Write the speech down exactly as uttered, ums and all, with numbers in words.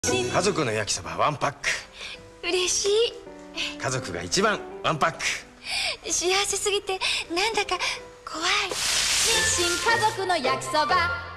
家族の焼きそばワンパック。 嬉しい。 家族が一番ワンパック。 幸せすぎてなんだか怖い。 日清家族の焼きそば。